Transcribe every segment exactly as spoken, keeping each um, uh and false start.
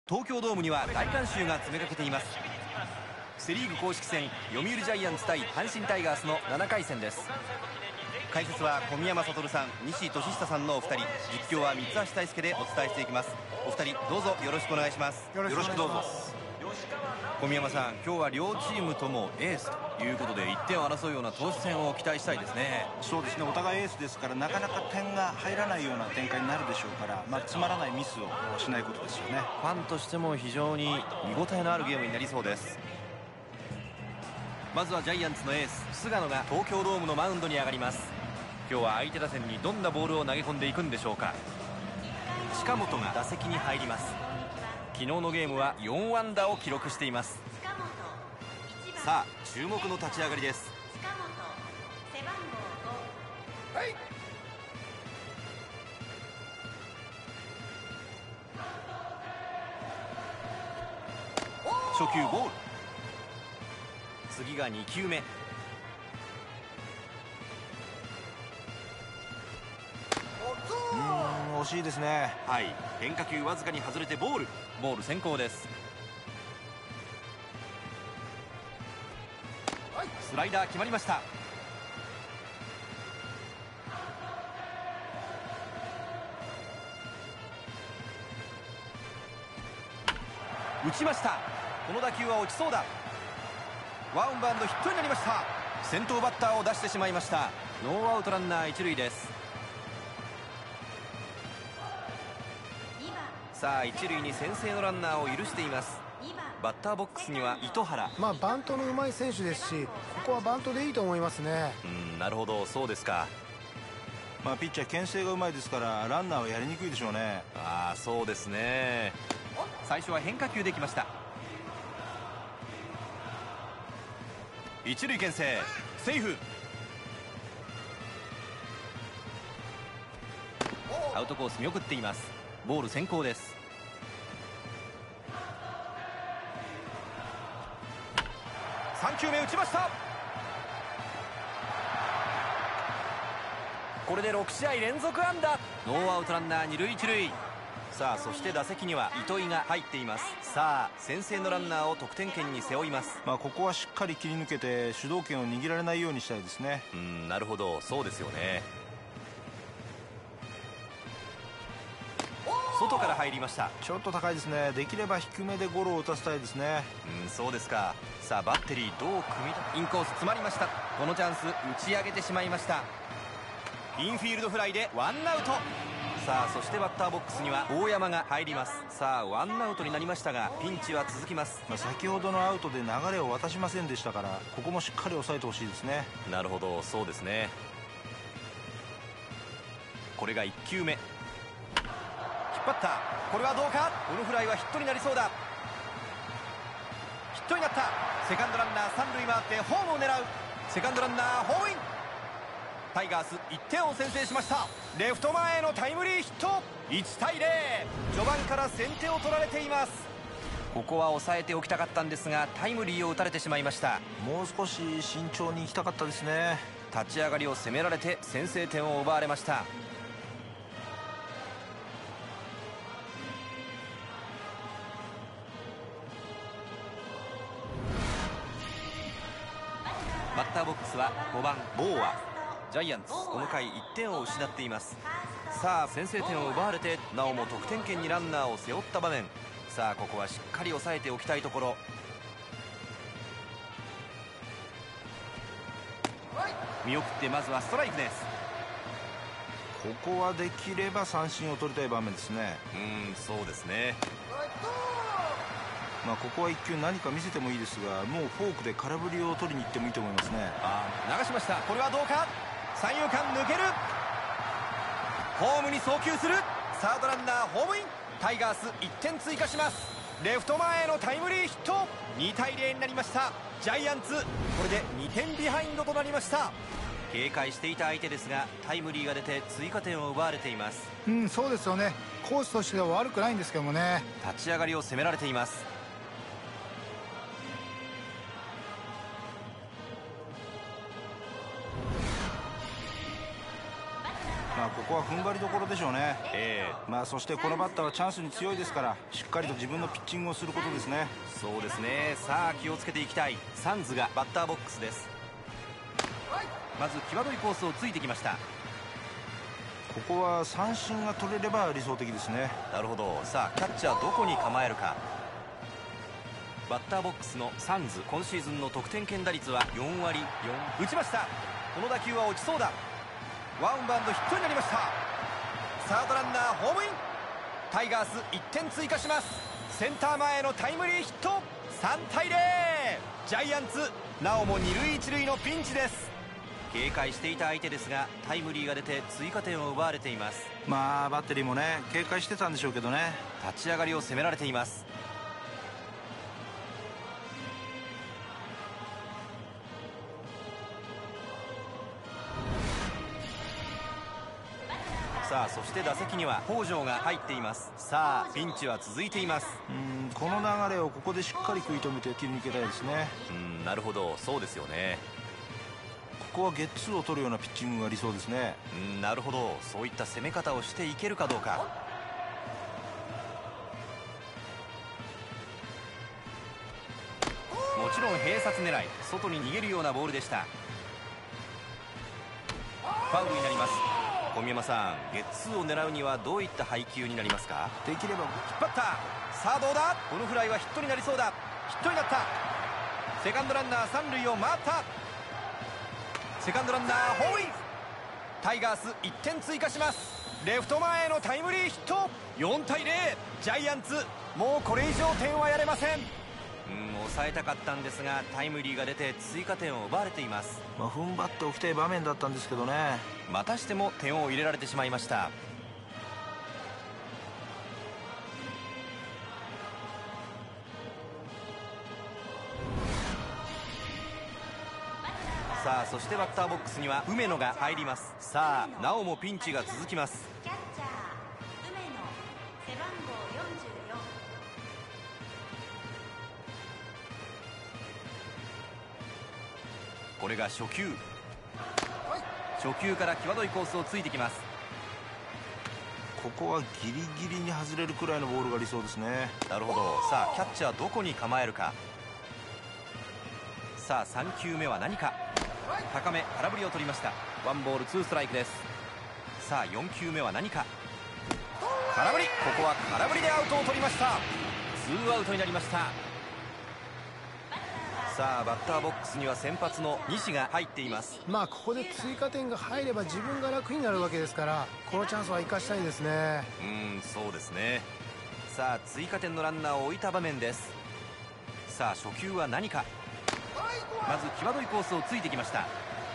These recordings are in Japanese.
東京ドームには大観衆が詰めかけています。セ・リーグ公式戦、読売ジャイアンツ対阪神タイガースのななかい戦です。解説は小宮山悟さん、西俊久さんのお二人、実況は三橋大輔でお伝えしていきます。お二人どうぞよろしくお願いします。 よろしくどうぞ。 小宮山さん、今日は両チームともエースということでいってんを争うような投手戦を期待したいですね。 そうですね、お互いエースですからなかなか点が入らないような展開になるでしょうから、まあ、つまらないミスをしないことですよね。 ファンとしても非常に見応えのあるゲームになりそうです。まずはジャイアンツのエース菅野が東京ドームのマウンドに上がります。今日は相手打線にどんなボールを投げ込んでいくんでしょうか。近本が打席に入ります。昨日のゲームはよんあんだを記録しています。さあ注目の立ち上がりです。初球ボール、次がにきゅうめ、 うーん惜しいですね。 はい、変化球わずかに外れてボールボール先行です。スライダー決まりました。打ちました。この打球は落ちそうだ。ワンバウンドヒットになりました。先頭バッターを出してしまいました。ノーアウトランナー一塁です。さあ一塁に先制のランナーを許しています。バッターボックスには糸原。 まあバントの上手い選手ですし、ここはバントでいいと思いますね。 うん、なるほど、そうですか。 まあピッチャー牽制がうまいですからランナーはやりにくいでしょうね。 ああそうですね。最初は変化球できました。一塁牽制セーフ。アウトコース見送っています。ボール先行です。さんきゅうめ打ちました。これでろくしあい連続安打。ノーアウトランナー二塁一塁。さあそして打席には糸井が入っています。さあ先制のランナーを得点圏に背負います。 まあここはしっかり切り抜けて主導権を握られないようにしたいですね。 うん、なるほど、そうですよね。外から入りました。 ちょっと高いですね。できれば低めでゴロを打たせたいですね。 うん、そうですか。さあバッテリーどう組み立て、インコース詰まりました。このチャンス打ち上げてしまいました。インフィールドフライでワンアウト。さあそしてバッターボックスには大山が入ります。さあワンアウトになりましたがピンチは続きます。 まあ、先ほどのアウトで流れを渡しませんでしたからここもしっかり抑えてほしいですね。 なるほど、そうですね。これがいっきゅうめ、引っ張った。これはどうか。このフライはヒットになりそうだ。ヒットになった。セカンドランナー三塁回ってホームを狙う。セカンドランナーホームイン。タイガースいってんを先制しました。レフト前へのタイムリーヒット。いちたいゼロ。序盤から先手を取られています。ここは抑えておきたかったんですがタイムリーを打たれてしまいました。 もう少し慎重に行きたかったですね。 立ち上がりを攻められて先制点を奪われました。バッターボックスはごばんボーア。ジャイアンツこの回いってんを失っています。さあ先制点を奪われてなおも得点圏にランナーを背負った場面。さあここはしっかり抑えておきたいところ。見送ってまずはストライクです。 ここはできれば三振を取りたい場面ですね。 うーん、そうですね。 まあここはいっきゅう何か見せてもいいですがもうフォークで空振りを取りに行ってもいいと思いますね。 あー流しました。これはどうか。三遊間抜ける。ホームに送球する。サードランナーホームイン。タイガースいってん追加します。レフト前へのタイムリーヒット。にたいゼロになりました。ジャイアンツこれでにてんビハインドとなりました。警戒していた相手ですがタイムリーが出て追加点を奪われています。 うん、そうですよね。コースとしては悪くないんですけどもね。 立ち上がりを攻められています。 まああここは踏ん張りどころでしょうね。 ええ、 まあそしてこのバッターはチャンスに強いですから、しっかりと自分のピッチングをすることですね。 そうですね。さあ気をつけていきたい。サンズがバッターボックスです。まず際どいコースをついてきました。 ここは三振が取れれば理想的ですね。 なるほど。さあキャッチャーどこに構えるか。バッターボックスのサンズ、今シーズンの得点圏打率はよんわりよん。打ちました。この打球は落ちそうだ。ワンバウンドヒットになりました。サードランナーホームイン。タイガースいってん追加します。センター前へのタイムリーヒット。さんたいゼロ。ジャイアンツなおも二塁一塁のピンチです。警戒していた相手ですがタイムリーが出て追加点を奪われています。 まあバッテリーもね警戒してたんでしょうけどね。 立ち上がりを攻められています。さあそして打席には北條が入っています。さあピンチは続いています。 うんこの流れをここでしっかり食い止めて切り抜けたいですね。 うんなるほど、そうですよね。 ここはゲッツーを取るようなピッチングが理想ですね。 うんなるほど、そういった攻め方をしていけるかどうか。もちろん併殺狙い、外に逃げるようなボールでした。ファウルになります。小宮山さん、ゲッツーを狙うにはどういった配球になりますか？ できれば引っ張った。さあどうだ。このフライはヒットになりそうだ。ヒットになった。セカンドランナー三塁を回った。セカンドランナーホームイン。タイガースいってん追加します。レフト前へのタイムリーヒット。よんたいゼロ。ジャイアンツもうこれ以上点はやれません。うん抑えたかったんですがタイムリーが出て追加点を奪われています。 まあ、踏ん張っておきたい場面だったんですけどね。 またしても点を入れられてしまいました。さあそしてバッターボックスには梅野が入ります。さあなおもピンチが続きます。 キャッチャー梅野背番号よんじゅうよん。 これが初球。初球から際どいコースをついてきます。 ここはギリギリに外れるくらいのボールが理想ですね。 なるほど。さあキャッチャーどこに構えるか。さあさんきゅうめは何か。高め空振りを取りました。ワンボールツーストライクです。さあよんきゅうめは何か。空振り。ここは空振りでアウトを取りました。ツーアウトになりました。さあバッターボックスには先発の西が入っています。 まあここで追加点が入れば自分が楽になるわけですから、このチャンスは生かしたいですね。 うんそうですね。さあ追加点のランナーを置いた場面です。さあ初球は何か。まず際どいコースをついてきました。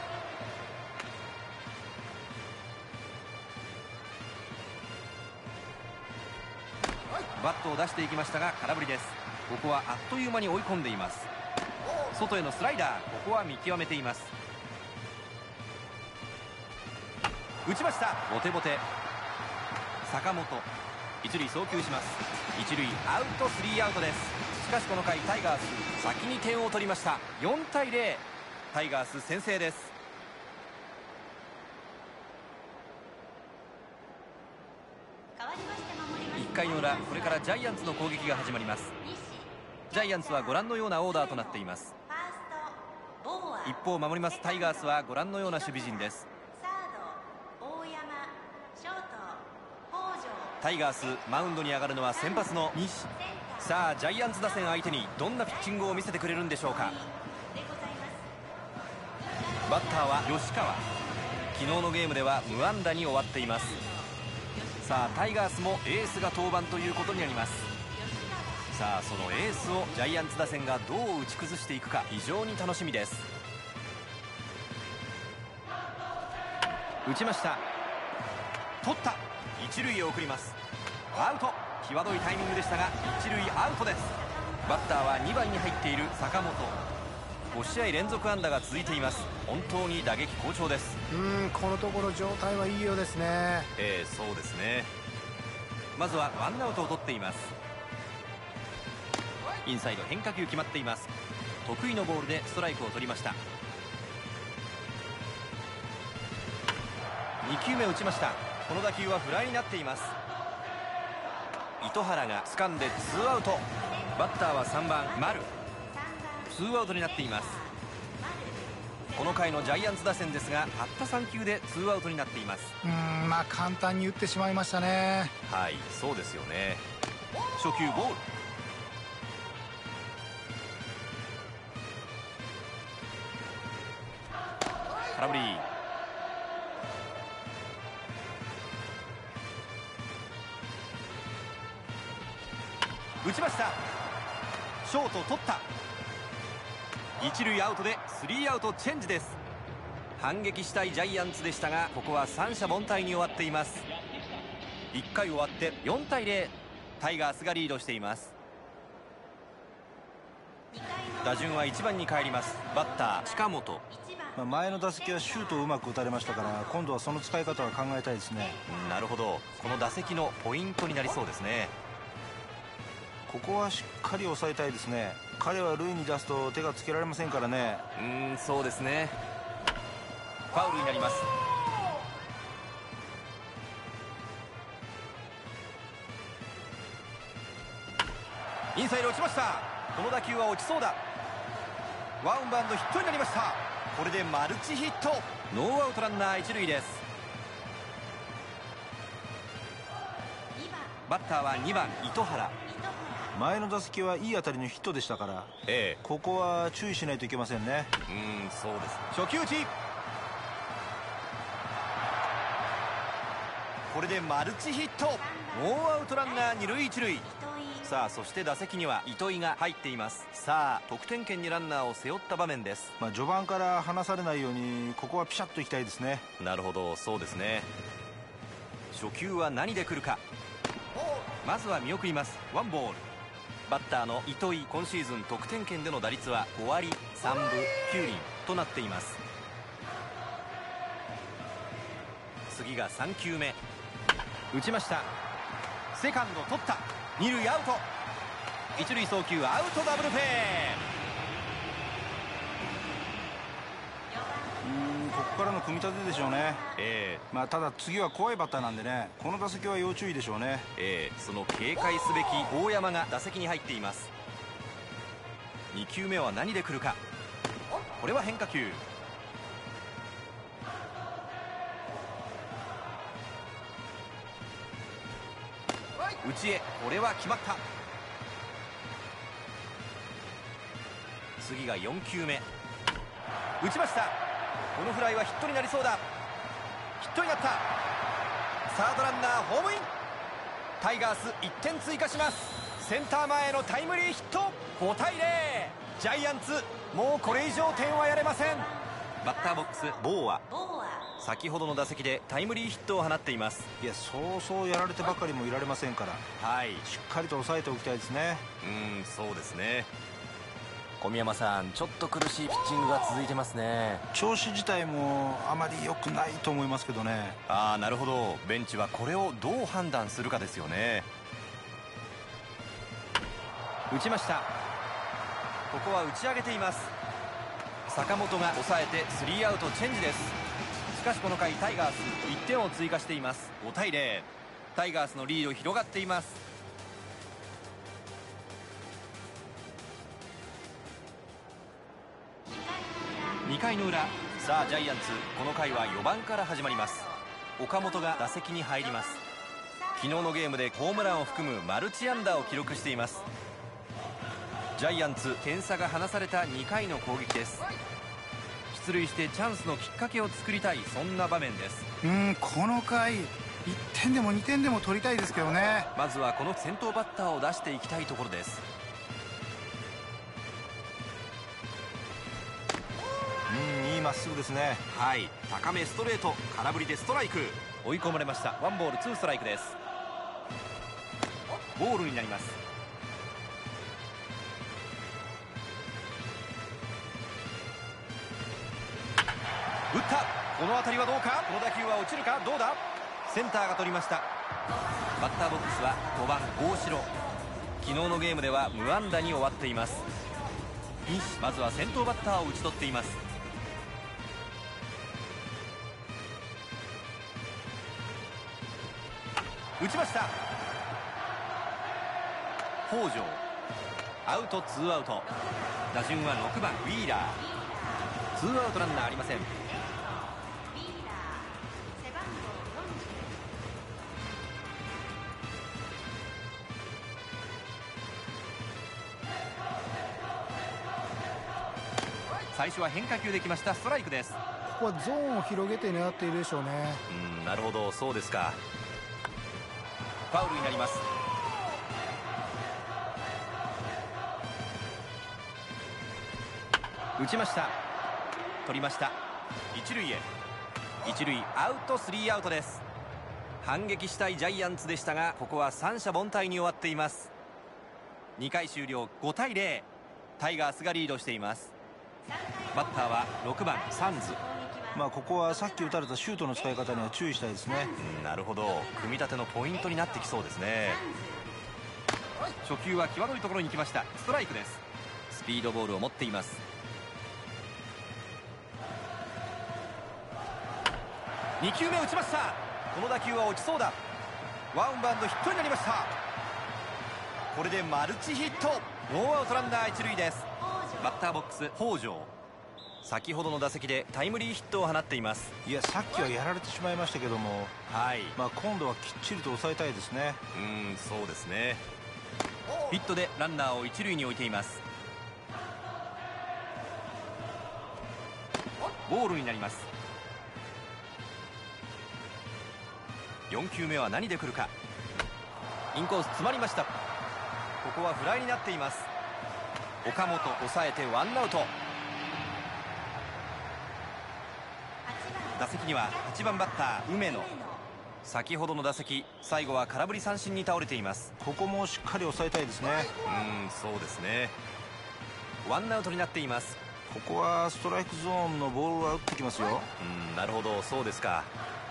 バットを出していきましたが空振りです。ここはあっという間に追い込んでいます。外へのスライダー、ここは見極めています。打ちました。ボテボテ。坂本一塁送球します。一塁アウト、スリーアウトです。しかしこの回タイガース先に点を取りました。よんたいゼロ。タイガース先制です。いっかいの裏、これからジャイアンツの攻撃が始まります。ジャイアンツはご覧のようなオーダーとなっています。一方守りますタイガースはご覧のような守備陣です。タイガースマウンドに上がるのは先発の西。さあジャイアンツ打線相手にどんなピッチングを見せてくれるんでしょうか。バッターは吉川。昨日のゲームでは無安打に終わっています。さあタイガースもエースが登板ということになります。さあそのエースをジャイアンツ打線がどう打ち崩していくか非常に楽しみです。打ちました。取った。一塁へ送ります。アウト。際どいタイミングでしたが一塁アウトです。バッターはにばんに入っている坂本。ごしあい連続安打が続いています。本当に打撃好調です。 うんこのところ状態はいいようですね。 ええそうですね。まずはワンアウトを取っています。インサイド変化球決まっています。得意のボールでストライクを取りました。 にきゅうめ打ちました。この打球はフライになっています。糸原が掴んでツーアウト。バッターはさんばん丸。ツーアウトになっています。この回のジャイアンツ打線ですが、たったさん球でツーアウトになっています。 うーんまあ簡単に打ってしまいましたね。 はい、そうですよね。初球ボール。空振り。打ちました。ショート取った。一塁アウトでスリーアウトチェンジです。反撃したいジャイアンツでしたが、ここは三者凡退に終わっています。いっかい終わってよんたいゼロ、タイガースがリードしています。打順はいちばんに帰ります。バッター近本。 まあ前の打席はシュートをうまく打たれましたから、今度はその使い方は考えたいですね。 なるほど、この打席のポイントになりそうですね。 ここはしっかり抑えたいですね。彼は塁に出すと手がつけられませんからね。 うーんそうですね。ファウルになります。インサイド落ちました。この打球は落ちそうだ。ワンバウンドヒットになりました。これでマルチヒット。ノーアウトランナー一塁です。バッターはにばん糸原。 前の打席はいい当たりのヒットでしたから、 ええ、 ここは注意しないといけませんね。 うーんそうです。初球打ち。これでマルチヒット。ノーアウトランナー二塁一塁。さあそして打席には糸井が入っています。さあ得点圏にランナーを背負った場面です。 まあ序盤から離されないようにここはピシャッといきたいですね。 なるほど、そうですね。初球は何で来るか。まずは見送ります。ワンボール。バッターの糸井、今シーズン得点圏での打率はごわりさんぶきゅうりんとなっています。次がさん球目。打ちました。セカンド取った。二塁アウト。一塁送球アウト、ダブルプレうーんここからの組み立てでしょうね。 ええまあただ次は怖いバッターなんでね、この打席は要注意でしょうね。 ええその警戒すべき大山が打席に入っています。に球目は何で来るか。これは変化球。内へ、これは決まった。次がよん球目。打ちました。このフライはヒットになりそうだ。ヒットになった。サードランナーホームイン。タイガースいってん追加します。センター前へのタイムリーヒット。ごたいゼロ。ジャイアンツもうこれ以上点はやれません。バッターボックスボーア。先ほどの打席でタイムリーヒットを放っています。 いやそうそうやられてばかりもいられませんから、 はい、 しっかりと抑えておきたいですね。 うーんそうですね。小宮山さん、ちょっと苦しいピッチングが続いてますね。 調子自体もあまり良くないと思いますけどね。 ああなるほど、ベンチはこれをどう判断するかですよね。打ちました。ここは打ち上げています。坂本が抑えてスリーアウトチェンジです。しかしこの回タイガースいってんを追加しています。ごたいゼロ。タイガースのリード広がっています。にかいの裏。さあジャイアンツこの回はよばんから始まります。岡本が打席に入ります。昨日のゲームでホームランを含むマルチ安打を記録しています。ジャイアンツ点差が離されたにかいの攻撃です。出塁してチャンスのきっかけを作りたい、そんな場面です。 うんこの回いってんでもにてんでも取りたいですけどね。 まずはこの先頭バッターを出していきたいところです。 うんいいまっすぐですね。 はい、高めストレート、空振りでストライク。追い込まれました。ワンボールツーストライクです。ボールになります。打った。この当たりはどうか。この打球は落ちるか。どうだ。センターが取りました。バッターボックスはごばん大城。昨日のゲームでは無安打に終わっています。まずは先頭バッターを打ち取っています。 打ちました。北条アウト、ツーアウト。打順はろくばんウィーラー。ツーアウトランナーありません。 ウィーラー背番号よんじゅう。 最初は変化球できました。ストライクです。 ここはゾーンを広げて狙っているでしょうね。 うん、なるほど、そうですか。ファウルになります。打ちました。取りました。一塁へ。一塁アウト、スリーアウトです。反撃したいジャイアンツでしたが、ここは三者凡退に終わっています。にかい終了、ごたいゼロ。タイガースがリードしています。バッターはろくばんサンズ。 まあここはさっき打たれたシュートの使い方には注意したいですね。 うん、なるほど、組み立てのポイントになってきそうですね。初球は際どいところに来ました。ストライクです。スピードボールを持っています。にきゅうめ打ちました。この打球は落ちそうだ。ワンバウンドヒットになりました。これでマルチヒット。ノーアウトランナー一塁です。バッターボックス北条。先ほどの打席でタイムリーヒットを放っています。 いや、さっきはやられてしまいましたけども、 はい、 まあ今度はきっちりと抑えたいですね。 うん、そうですね。ヒットでランナーを一塁に置いています。ボールになります。よんきゅうめは何で来るか。インコース詰まりました。ここはフライになっています。岡本抑えてワンアウト。打席にははちばんバッター梅野。先ほどの打席、最後は空振り三振に倒れています。 ここもしっかり抑えたいですね。 うん、そうですね。ワンアウトになっています。 ここはストライクゾーンのボールは打ってきますよ。 うん、なるほど、そうですか。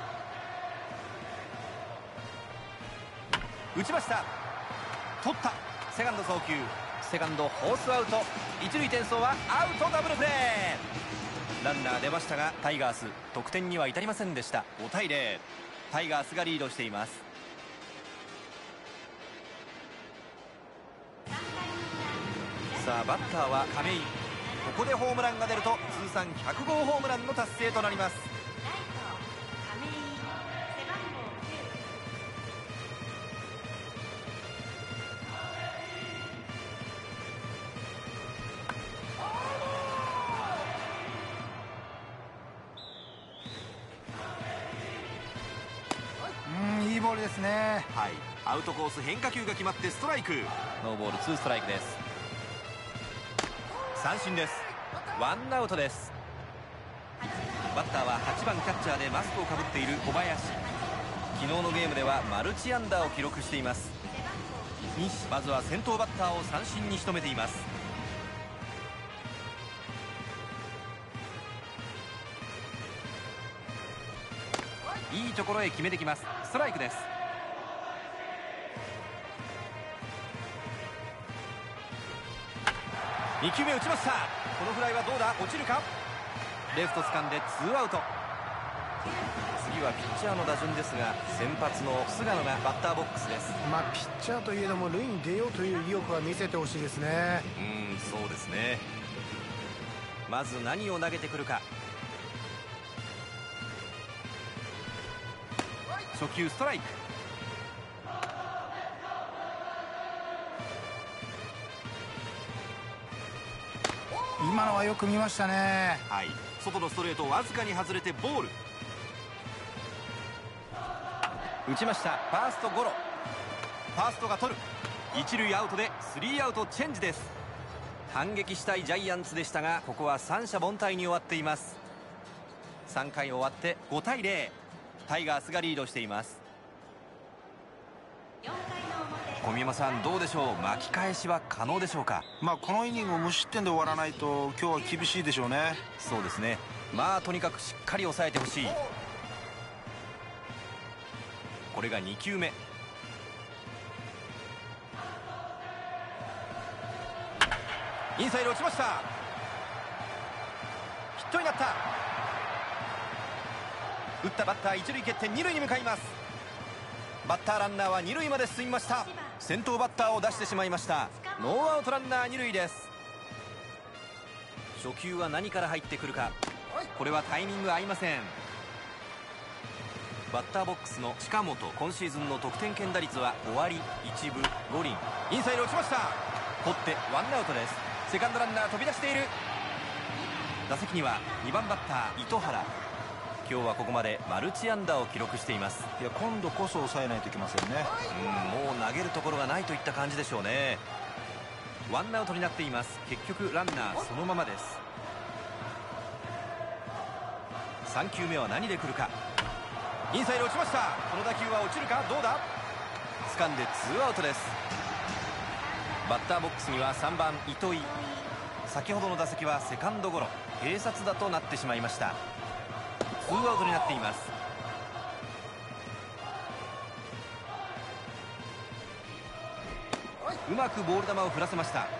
打ちました。取った。セカンド送球。セカンドフォースアウト。一塁転送はアウト、ダブルプレー。ランナー出ましたが、タイガース得点には至りませんでした。ごたいゼロ。タイガースがリードしています。さあバッターは亀井。ここでホームランが出ると通算ひゃくごうホームランの達成となります。 ライト亀井背番号きゅう。 うん、いいボールですね。 はい、アウトコース変化球が決まってストライク。ノーボールツーストライクです。三振です。ワンアウトです。バッターははちばんキャッチャーでマスクをかぶっている小林。昨日のゲームではマルチアンダーを記録しています。西、まずは先頭バッターを三振に仕留めています。いいところへ決めてきます。ストライクです。にきゅうめ打ちました。このフライはどうだ、落ちるか。レフト掴んでツーアウト。次はピッチャーの打順ですが、先発の菅野がバッターボックスです。 まあピッチャーといえども塁に出ようという意欲は見せてほしいですね。 うん、そうですね。まず何を投げてくるか。初球ストライク。 今のはよく見ましたね。 はい、外のストレートわずかに外れてボール。打ちました。ファーストゴロ。ファーストが取る。一塁アウトでスリーアウトチェンジです。反撃したいジャイアンツでしたが、ここは三者凡退に終わっています。さんかい終わってごたいゼロ。タイガースがリードしています。 よんかいの表。 小宮山さん、どうでしょう。巻き返しは可能でしょうか。 まあこのイニングを無失点で終わらないと今日は厳しいでしょうね。 そうですね。まあとにかくしっかり抑えてほしい。これがにきゅうめ。インサイド落ちました。ヒットになった。打ったバッター一塁蹴って二塁に向かいます。 バッターランナーは二塁まで進みました。先頭バッターを出してしまいました。ノーアウトランナー二塁です。初球は何から入ってくるか。これはタイミング合いません。バッターボックスの近本、今シーズンの得点圏打率はご割いちぶご厘。インサイド落ちました。取ってワンアウトです。セカンドランナー飛び出している。打席にはにばんバッター糸原。今日はここまでマルチ安打を記録しています。 いや、今度こそ抑えないといけませんね。 うん、もう投げるところがないといった感じでしょうね。ワンアウトになっています。結局ランナーそのままです。さん球目は何で来るか。インサイド落ちました。この打球は落ちるか。どうだ。掴んでツーアウトです。バッターボックスにはさんばん糸井。先ほどの打席はセカンドゴロ、併殺打となってしまいました。ツーアウトになっています。うまくボール球を振らせました。引っ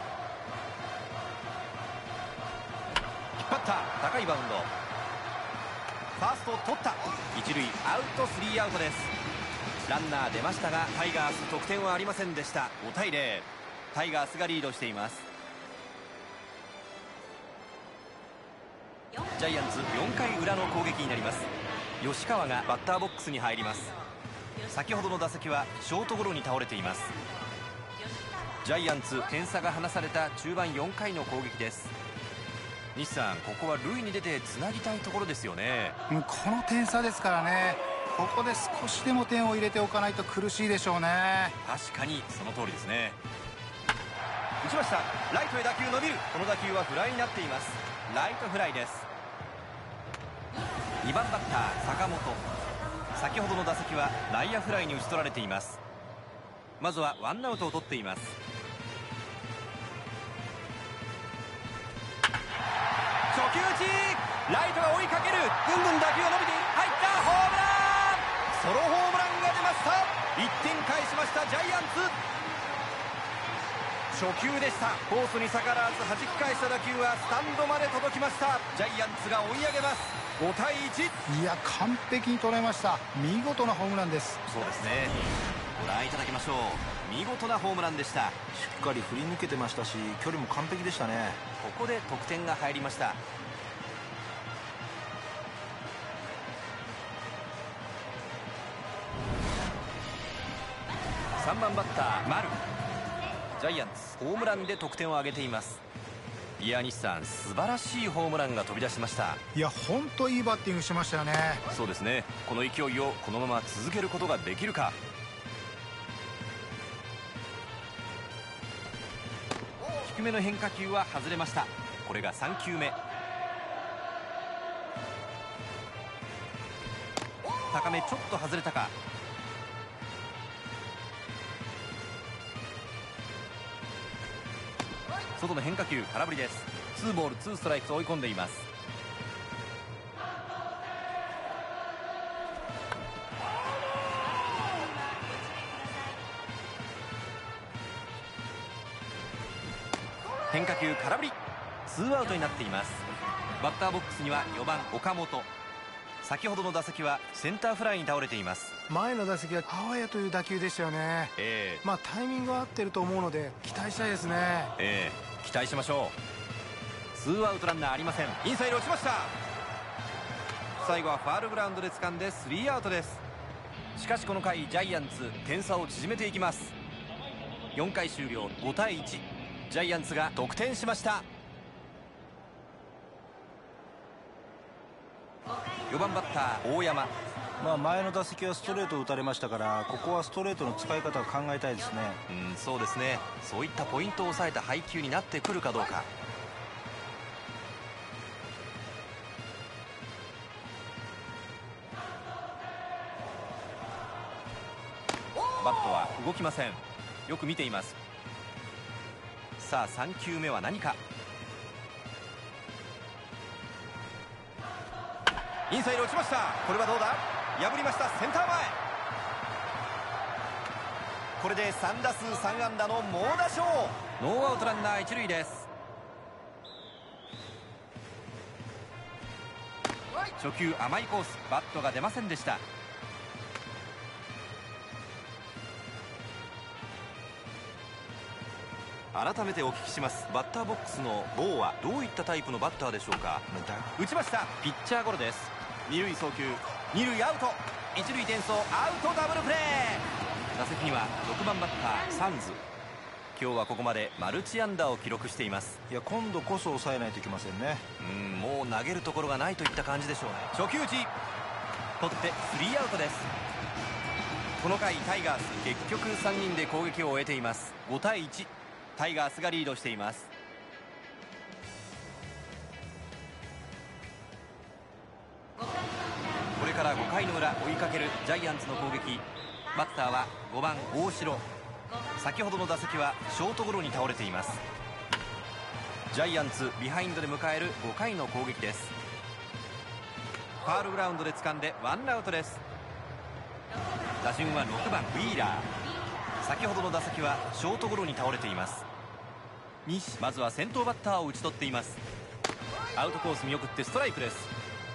張った。高いバウンド。ファースト取った。一塁アウト、スリーアウトです。ランナー出ましたがタイガース得点はありませんでした。ごたいゼロ、タイガースがリードしています。ジャイアンツよんかい裏の攻撃になります。吉川がバッターボックスに入ります。先ほどの打席はショートゴロに倒れています。ジャイアンツ点差が離された中盤よんかいの攻撃です。西さん、ここは塁に出てつなぎたいところですよね。 この点差ですからね、ここで少しでも点を入れておかないと苦しいでしょうね。 確かにその通りですね。打ちました。ライトへ打球伸びる。この打球はフライになっています。ライトフライです。にばんバッター坂本。先ほどの打席は内野フライに打ち取られています。まずはワンアウトを取っています。初球打ち。ライトが追いかける。ぐんぐん打球が伸びている。入った。ホームラン。ソロホームランが出ました。いってん返しましたジャイアンツ。初球でした。コースに逆らわず弾き返した打球はスタンドまで届きました。ジャイアンツが追い上げます。ごたいいち。 いや、完璧に捉えました。見事なホームランです。 そうですね。ご覧いただきましょう。見事なホームランでした。 しっかり振り抜けてましたし、距離も完璧でしたね。 ここで得点が入りました。さんばんバッター丸。ジャイアンツホームランで得点を挙げています。いや、西さん、素晴らしいホームランが飛び出しました。 いや、本当いいバッティングしましたよね。 そうですね。この勢いをこのまま続けることができるか。低めの変化球は外れました。これがさん球目。高めちょっと外れたか。外の変化球、空振りです。ツーボールツーストライクと追い込んでいます。変化球、空振り。ツーアウトになっています。バッターボックスにはよばん岡本。先ほどの打席はセンターフライに倒れています。 前の打席はあわやという打球でしたよね。 えー、 まあタイミングは合ってると思うので期待したいですね。 えー、期待しましょう。ツーアウトランナーありません。インサイド落ちました。最後はファールグラウンドで掴んでスリーアウトです。しかしこの回ジャイアンツ点差を縮めていきます。よんかい終了、ごたいいち。ジャイアンツが得点しました。よばんバッター大山。 まあ、前の打席はストレートを打たれましたから、ここはストレートの使い方を考えたいですね。 うん、そうですね。そういったポイントを抑えた配球になってくるかどうか。バットは動きません。よく見ています。さあさん球目は何か。インサイド落ちました。これはどうだ。破りました。センター前。これでさん打数さん安打の猛打賞。ノーアウトランナー一塁です。初球甘いコース。バットが出ませんでした。 改めてお聞きします。バッターボックスのボーはどういったタイプのバッターでしょうか。打ちました。ピッチャーゴロです。二塁送球、二塁アウト、一塁転送、アウト、ダブルプレー。打席にはろくばんバッターサンズ。今日はここまでマルチ安打を記録しています。 いや、今度こそ抑えないといけませんね。 うん、もう投げるところがないといった感じでしょうね。初球打ち取ってスリーアウトです。この回タイガース結局さんにんで攻撃を終えています。ごたいいち、タイガースがリードしています。これからごかいの裏、追いかけるジャイアンツの攻撃。バッターはごばん大城。先ほどの打席はショートゴロに倒れています。ジャイアンツビハインドで迎えるごかいの攻撃です。ファウルグラウンドで掴んでワンアウトです。打順はろくばんウィーラー。先ほどの打席はショートゴロに倒れています。西、まずは先頭バッターを打ち取っています。アウトコース見送ってストライクです。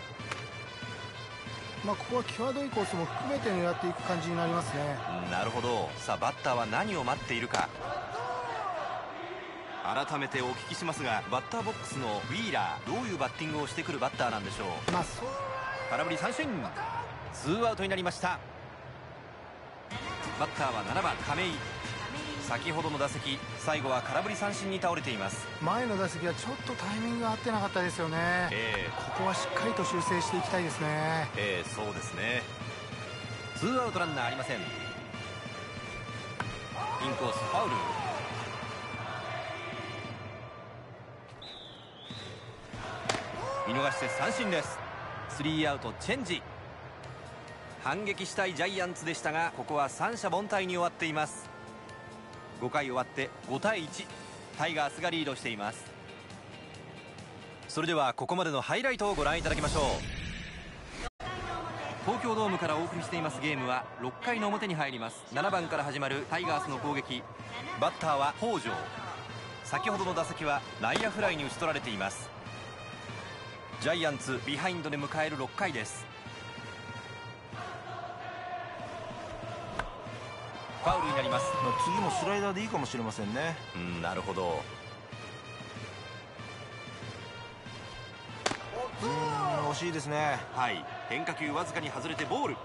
まあ、ここは際どいコースも含めて狙っていく感じになりますね。 なるほど。さあバッターは何を待っているか。改めてお聞きしますが、バッターボックスのウィーラー、どういうバッティングをしてくるバッターなんでしょう。 まあ、そう空振り三振、ツーアウトになりました。バッターはななばん亀井。先ほどの打席、最後は空振り三振に倒れています。 前の打席はちょっとタイミングが合ってなかったですよね。 えー、 ここはしっかりと修正していきたいですね。 えー、そうですね。ツーアウトランナーありません。インコースファウル。見逃して三振です。スリーアウトチェンジ。反撃したいジャイアンツでしたが、ここは三者凡退に終わっています。ごかい終わってごたいいち、タイガースがリードしています。それではここまでのハイライトをご覧いただきましょう。東京ドームからお送りしていますゲームはろっかいの表に入ります。ななばんから始まるタイガースの攻撃。バッターは北條。先ほどの打席は内野フライに打ち取られています。ジャイアンツビハインドで迎えるろっかいです。ファウルになります。 まあ、次もスライダーでいいかもしれませんね。 うん、なるほど。 うーん、惜しいですね。 はい、変化球わずかに外れてボール。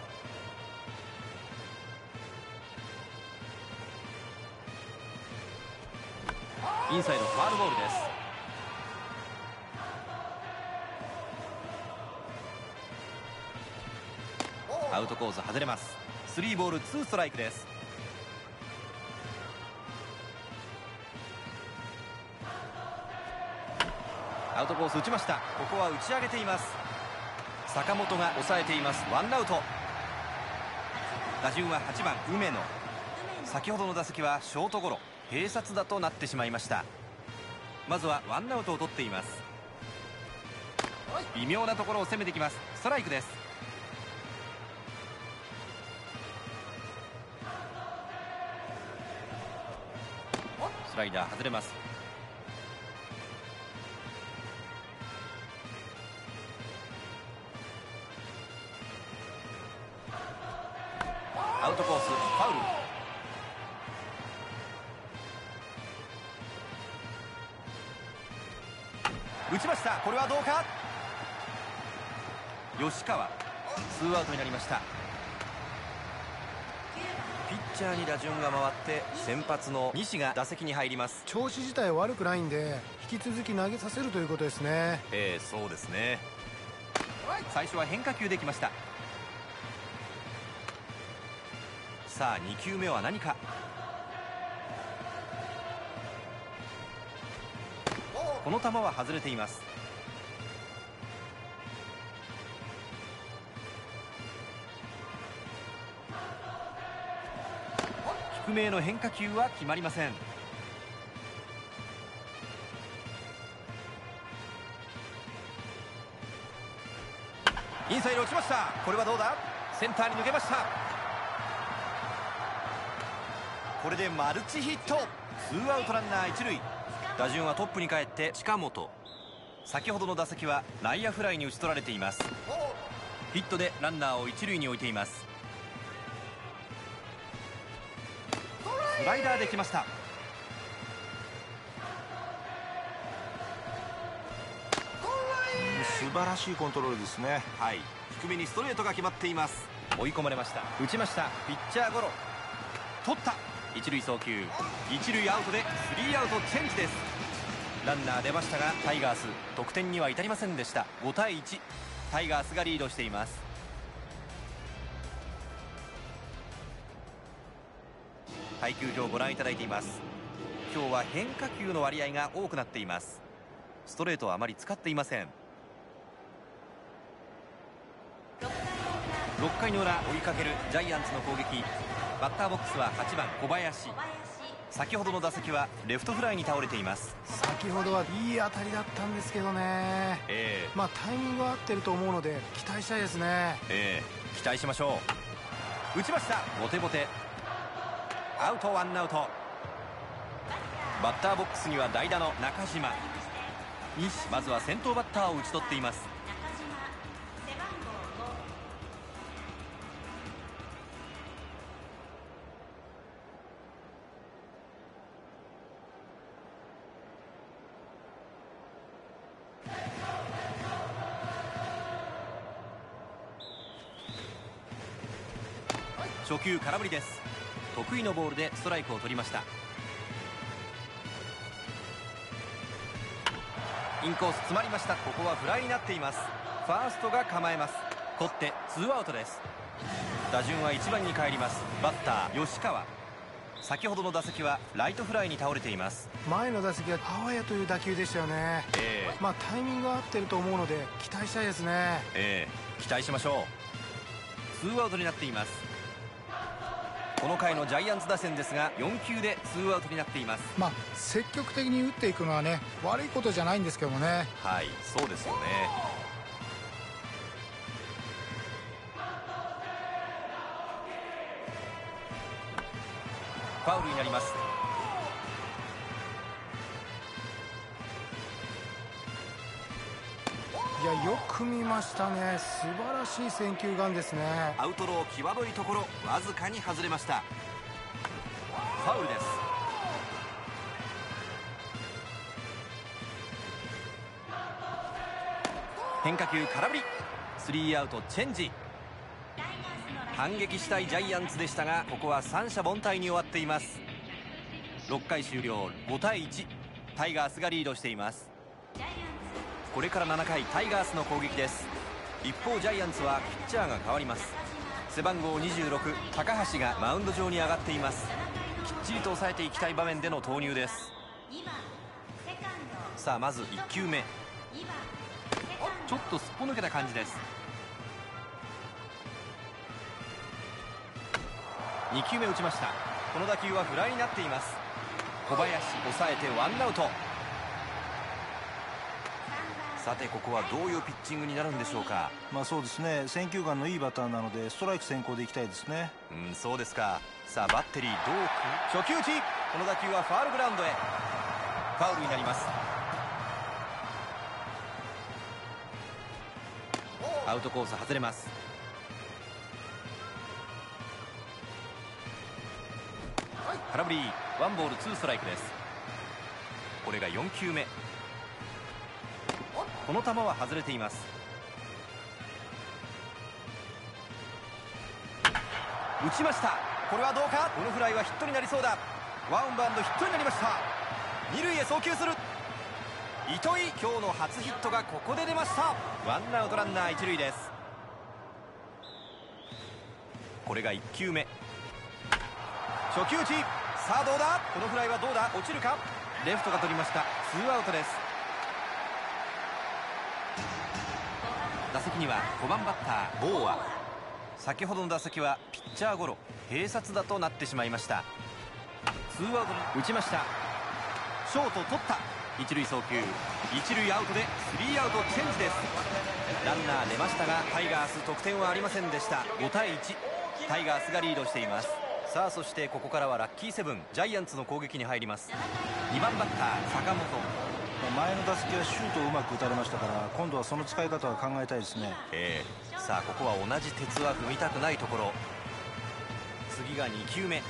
インサイドファウルボールです。アウトコース外れます。スリーボールツーストライクです。アウトコース打ちました。ここは打ち上げています。坂本が抑えています。ワンアウト。打順ははちばん梅野。先ほどの打席はショートゴロ、併殺打となってしまいました。まずはワンアウトを取っています。微妙なところを攻めてきます。ストライクです。スライダー外れます。アウトコースファウル。打ちました。これはどうか。吉川、ツーアウトになりました。ピッチャーに打順が回って先発の西が打席に入ります。 調子自体悪くないんで引き続き投げさせるということですね。 えー、そうですね。最初は変化球できました。さあにきゅうめは何か。この球は外れています。低めへの変化球は決まりません。インサイド落ちました。これはどうだ。センターに抜けました。これでマルチヒット。ツーアウトランナー一塁。打順はトップに帰って近本。先ほどの打席は内野フライに打ち取られています。ヒットでランナーを一塁に置いています。スライダーできました。 素晴らしいコントロールですね。 はい、低めにストレートが決まっています。追い込まれました。打ちました。ピッチャーゴロ。取った。一塁送球。一塁アウトでスリーアウトチェンジです。ランナー出ましたがタイガース得点には至りませんでした。ごたいいち、タイガースがリードしています。配球表をご覧いただいています。今日は変化球の割合が多くなっています。ストレートはあまり使っていません。ろっかいの裏、追いかけるジャイアンツの攻撃。バッターボックスははちばん小林。先ほどの打席はレフトフライに倒れています。 先ほどはいい当たりだったんですけどね、 えー、 まあタイミングは合ってると思うので期待したいですね。 えー、期待しましょう。打ちました。ボテボテ。アウト、ワンアウト。バッターボックスには代打の中島。まずは先頭バッターを打ち取っています。初球空振りです。得意のボールでストライクを取りました。インコース詰まりました。ここはフライになっています。ファーストが構えます。取ってツーアウトです。打順はいちばんに帰ります。バッター吉川。先ほどの打席はライトフライに倒れています。 前の打席はあわやという打球でしたよね。 えー、 まあタイミングが合ってると思うので期待したいですね。 えー、期待しましょう。ツーアウトになっています。この回のジャイアンツ打線ですがよんきゅうでツーアウトになっています。 まあ積極的に打っていくのはね悪いことじゃないんですけどもね。 はい、そうですよね。ファウルになります。 いや、よく見ましたね。素晴らしい選球眼ですね。 アウトロー際どいところ、わずかに外れました。ファウルです。変化球空振り。スリーアウトチェンジ。反撃したいジャイアンツでしたがここは三者凡退に終わっています。ろっかい終了、ごたいいち、タイガースがリードしています。これからななかい、タイガースの攻撃です。一方ジャイアンツはピッチャーが変わります。背番号にじゅうろく、高橋がマウンド上に上がっています。きっちりと抑えていきたい場面での投入です。さあまずいっきゅうめ、ちょっとすっぽ抜けた感じです。にきゅうめ打ちました。この打球はフライになっています。小林抑えてワンアウト。さてここはどういうピッチングになるんでしょうか。 まあそうですね、選球眼のいいバッターなのでストライク先行でいきたいですね。 うん、そうですか。さあバッテリーどうく初球打ち。この打球はファウルグラウンドへ。ファウルになります。アウトコース外れます。空振り。ワンボールツーストライクです。これがよんきゅうめ。この球は外れています。打ちました。これはどうか。このフライはヒットになりそうだ。ワンバウンドヒットになりました。二塁へ送球する。糸井、今日の初ヒットがここで出ました。ワンアウトランナー一塁です。これがいっきゅうめ。初球打ち。さあどうだ。このフライはどうだ。落ちるか。レフトが取りました。ツーアウトです。打席にはごばんバッターボーア。先ほどの打席はピッチャーゴロ、併殺打となってしまいました。ツーアウトに打ちました。ショート取った。一塁送球。一塁アウトでスリーアウトチェンジです。ランナー出ましたがタイガース得点はありませんでした。ごたいいち、タイガースがリードしています。さあそしてここからはラッキーセブン、ジャイアンツの攻撃に入ります。にばんバッター坂本。 前の打席はシュートをうまく打たれましたから今度はその使い方は考えたいですね。 えー、さあここは同じ鉄は踏みたくないところ。次がにきゅうめ。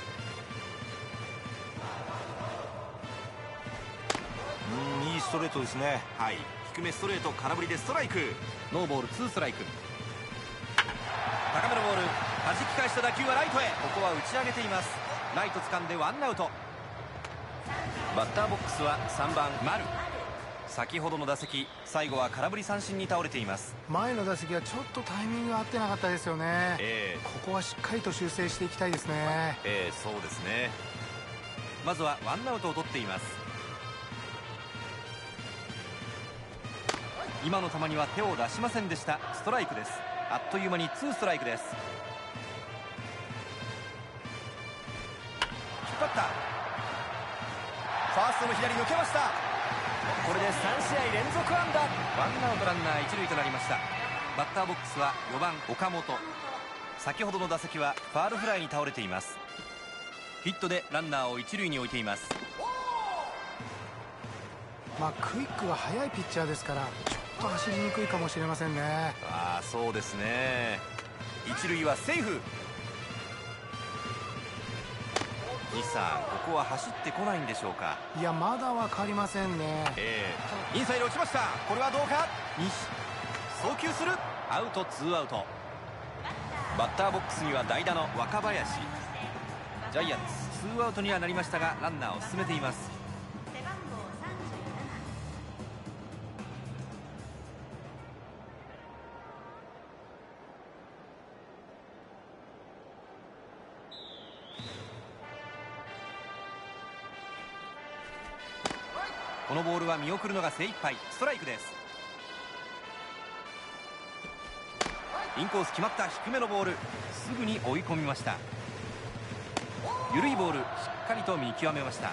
うん、いいストレートですね。 はい、 低めストレート、空振りでストライク。ノーボールツーストライク。高めのボール、弾き返した打球はライトへ。ここは打ち上げています。ライト掴んでワンアウト。バッターボックスはさんばん丸。先ほどの打席、最後は空振り三振に倒れています。 前の打席はちょっとタイミングが合ってなかったですよね。 えー、 ここはしっかりと修正していきたいですね。 えー、そうですね。まずはワンアウトを取っています。今の球には手を出しませんでした。ストライクです。あっという間にツーストライクです。引っ張った。ファーストの左抜けました。これでさんしあい連続安打。ワンアウトランナー一塁となりました。バッターボックスはよばん岡本。先ほどの打席はファールフライに倒れています。ヒットでランナーを一塁に置いています。 まあクイックが速いピッチャーですから、ちょっと走りにくいかもしれませんね。 ああ、そうですね。一塁はセーフ。西さん、ここは走ってこないんでしょうか。 いや、まだ分かりませんね。 ええー、インサイド落ちました。これはどうか。西送球する。アウト、ツーアウト。バッターボックスには代打の若林。ジャイアンツツーアウトにはなりましたが、ランナーを進めています。このボールは見送るのが精一杯。ストライクです。インコース決まった。低めのボール、すぐに追い込みました。緩いボール、しっかりと見極めました。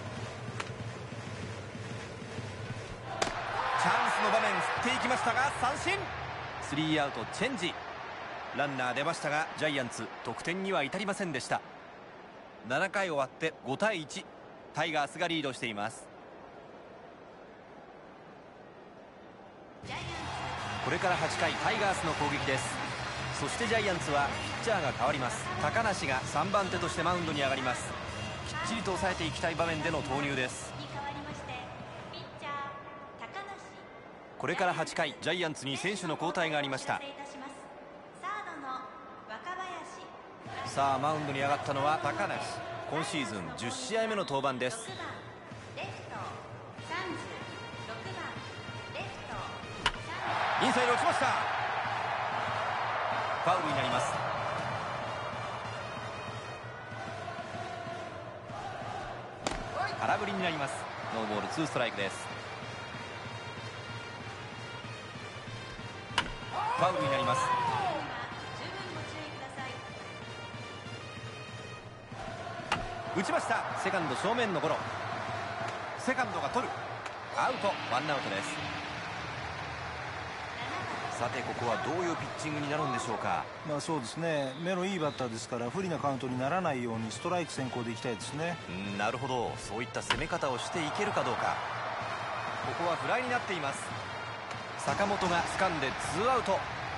チャンスの場面、振っていきましたが三振。スリーアウトチェンジ。ランナー出ましたがジャイアンツ得点には至りませんでした。ななかい終わってごたいいち、タイガースがリードしています。これからはちかい、タイガースの攻撃です。そしてジャイアンツはピッチャーが変わります。高梨がさんばん手としてマウンドに上がります。きっちりと抑えていきたい場面での投入です。これからはちかい、ジャイアンツに選手の交代がありました。さあ、マウンドに上がったのは高梨。今シーズンじゅっしあいめの登板です。インサイド落ちました。ファウルになります。空振りになります。ノーボールツーストライクです。ファウルになります。打ちました。セカンド正面のゴロ。セカンドが取る。アウト、ワンアウトです。さて、ここはどういうピッチングになるんでしょうか。 まあそうですね、目のいいバッターですから不利なカウントにならないようにストライク先行でいきたいですね。 うん、なるほど。そういった攻め方をしていけるかどうか。ここはフライになっています。坂本が掴んでツーアウト。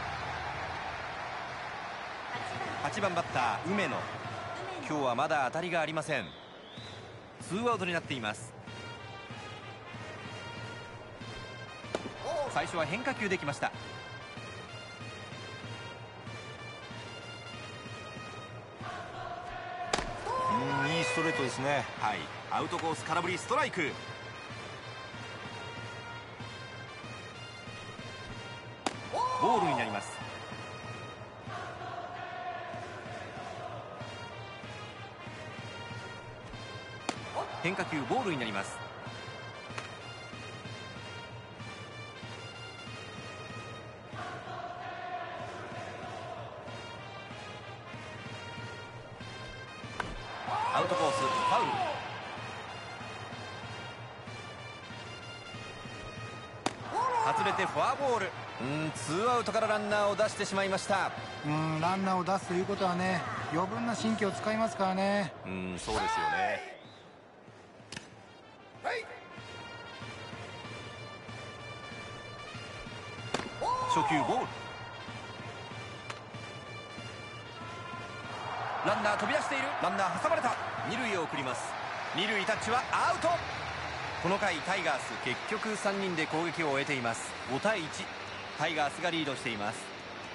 はちばんバッター梅野。今日はまだ当たりがありません。ツーアウトになっています。最初は変化球できました。 うん、いいストレートですね。 はい、アウトコース空振りストライク。ボールになります。変化球ボールになります。アウトコース、ファウル。外れてフォアボール。うん、ツーアウトからランナーを出してしまいました。 うん、ランナーを出すということはね、余分な神経を使いますからね。 うん、そうですよね。初球ボール。ランナー飛び出している。ランナー挟まれた。二塁へ送ります。二塁タッチはアウト。ここの回タイガース結局さんにんで攻撃を終えています。ごたいいち、タイガースがリードしています。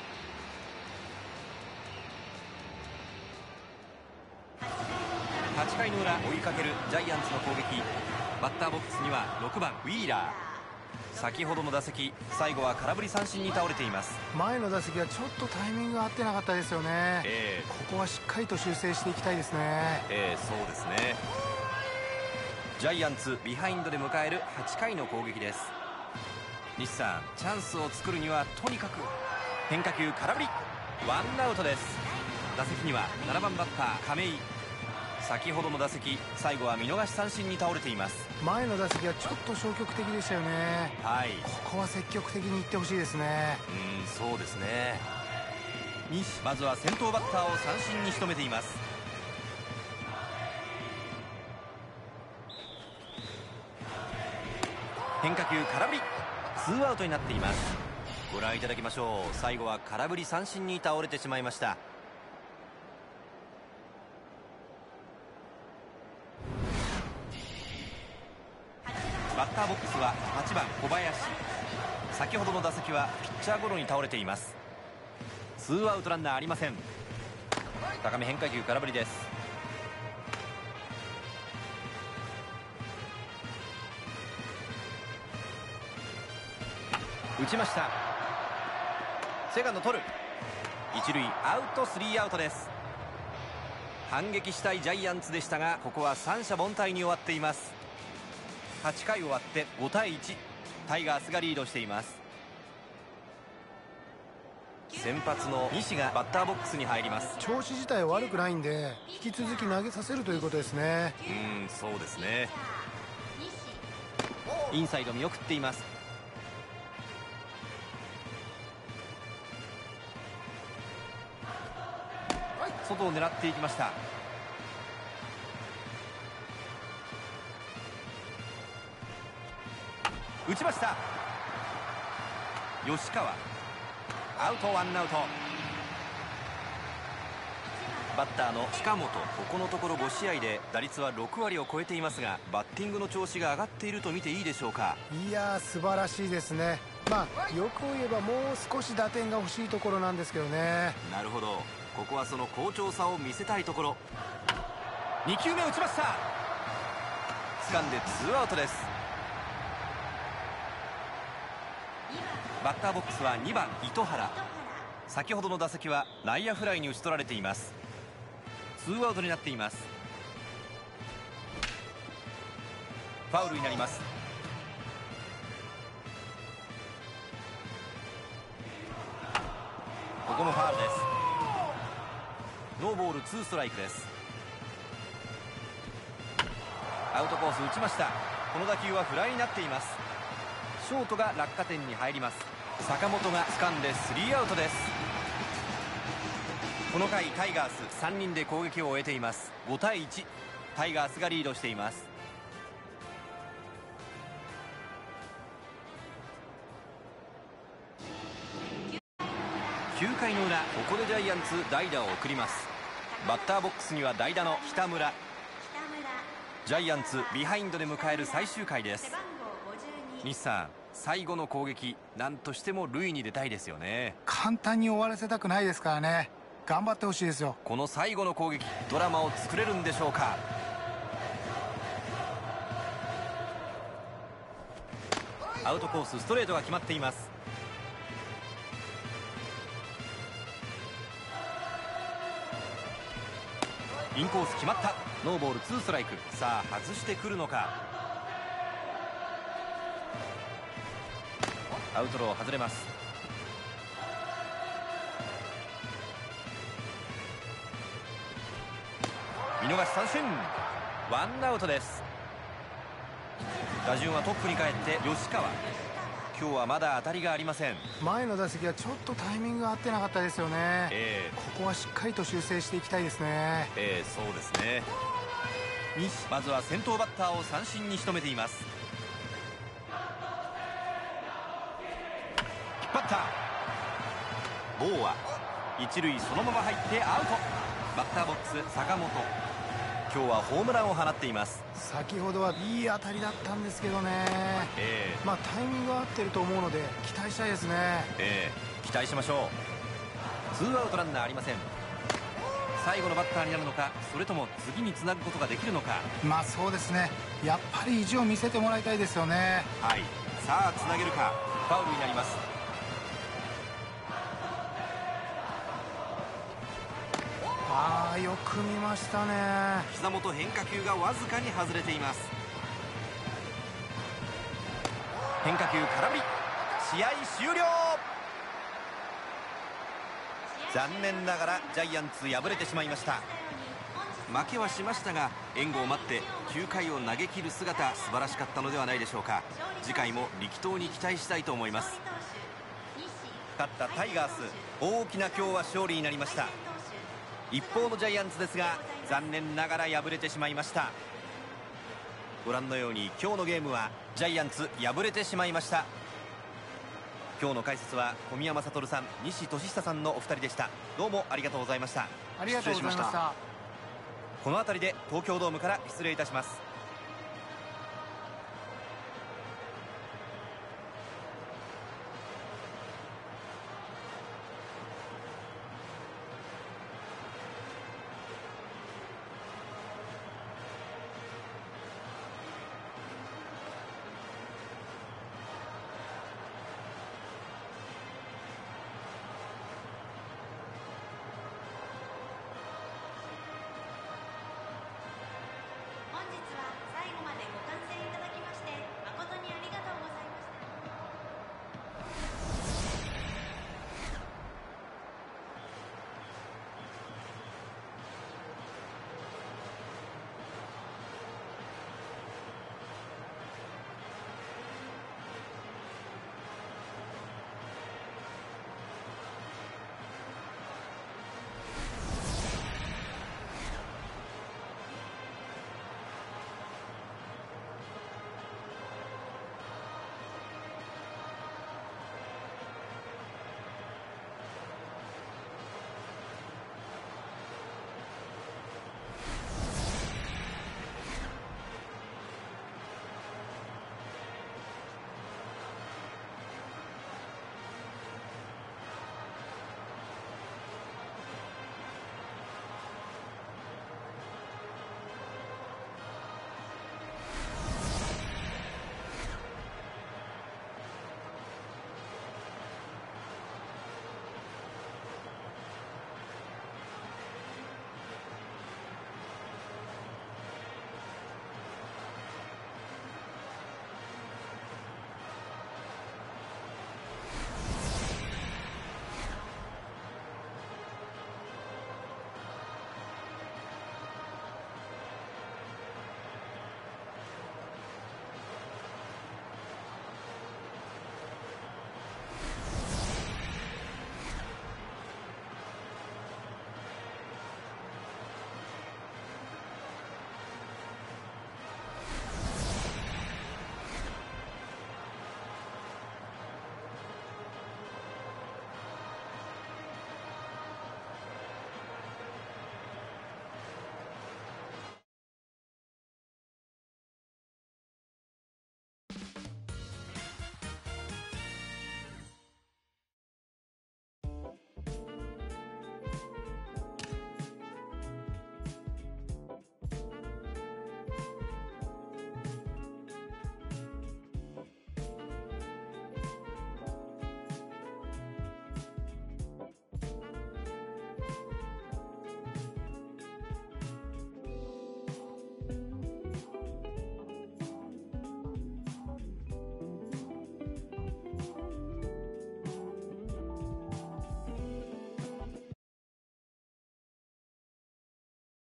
はちかいの裏、追いかけるジャイアンツの攻撃。バッターボックスにはろくばんウィーラー。先ほどの打席、最後は空振り三振に倒れています。 前の打席はちょっとタイミングが合ってなかったですよね。 えー、 ここはしっかりと修正していきたいですね。 えー、そうですね。ジャイアンツビハインドで迎えるはちかいの攻撃です。西さん、チャンスを作るにはとにかく変化球空振り、ワンアウトです。打席にはななばんバッター亀井。先ほどの打席、最後は見逃し三振に倒れています。 前の打席はちょっと消極的でしたよね。 はい、 ここは積極的にいってほしいですね。 うん、そうですね。西、まずは先頭バッターを三振に仕留めています。変化球空振り、ツーアウトになっています。ご覧いただきましょう。最後は空振り三振に倒れてしまいました。バッターボックスははちばん小林。先ほどの打席はピッチャーゴロに倒れています。ツーアウトランナーありません。高め変化球空振りです。打ちました。セカンド取る。一塁アウト、スリーアウトです。反撃したいジャイアンツでしたが、ここは三者凡退に終わっています。はちかい終わってごたいいち、タイガースがリードしています。先発の西がバッターボックスに入ります。 調子自体悪くないんで、引き続き投げさせるということですね。 うん、そうですね。インサイド見送っています。外を狙っていきました。打ちました。吉川、アウト、ワンアウト。バッターの近本、ここのところごしあいで打率はろくわりを超えていますが、バッティングの調子が上がっていると見ていいでしょうか。 いやー、素晴らしいですね。まあ欲を言えばもう少し打点が欲しいところなんですけどね。 なるほど、ここはその好調さを見せたいところ。にきゅうめ打ちました。掴んでツーアウトです。バッターボックスはにばん糸原。先ほどの打席は内野フライに打ち取られています。ツーアウトになっています。ファウルになります。ここもファウルです。ノーボールツーストライクです。アウトコース打ちました。この打球はフライになっています。ショートが落下点に入ります。坂本が掴んでスリーアウトです。この回タイガースさんにんで攻撃を終えています。ごたいいち、タイガースがリードしています。きゅうかいの裏、ここでジャイアンツ代打を送ります。バッターボックスには代打の北村。ジャイアンツビハインドで迎える最終回です。西さん、最後の攻撃、何としても塁に出たいですよね。 簡単に終わらせたくないですからね。頑張ってほしいですよ。 この最後の攻撃、ドラマを作れるんでしょうか。アウトコース、ストレートが決まっています。インコース決まった。ノーボールツーストライク。さあ外してくるのか。アウトロー外れます。見逃し三振、ワンアウトです。打順はトップに帰って吉川。今日はまだ当たりがありません。 前の打席はちょっとタイミングが合ってなかったですよね。 えー、 ここはしっかりと修正していきたいですね。 えー、そうですね。西、まずは先頭バッターを三振に仕留めています。引っ張った。ボーア、一塁そのまま入ってアウト。バッターボックス坂本。 今日はホームランを放っています。 先ほどはいい当たりだったんですけどね、 えまあタイミングが合ってると思うので期待したいですね。 ええ期待しましょう。ツーアウトランナーありません。最後のバッターになるのか、それとも次につなぐことができるのか。 まあそうですね、やっぱり意地を見せてもらいたいですよね。 はい、さあつなげるか。ファウルになります。 ああよく見ましたね。 膝元変化球がわずかに外れています。変化球空振り、試合終了。残念ながらジャイアンツ敗れてしまいました。負けはしましたが、援護を待ってきゅうかいを投げ切る姿、素晴らしかったのではないでしょうか。次回も力投に期待したいと思います。勝ったタイガース、大きな今日は勝利になりました。一方のジャイアンツですが、残念ながら敗れてしまいました。ご覧のように今日のゲームはジャイアンツ敗れてしまいました。今日の解説は小宮山悟さん、西俊久さんのお二人でした。どうもありがとうございました。 ありがとうございました。 この辺りで東京ドームから失礼いたします。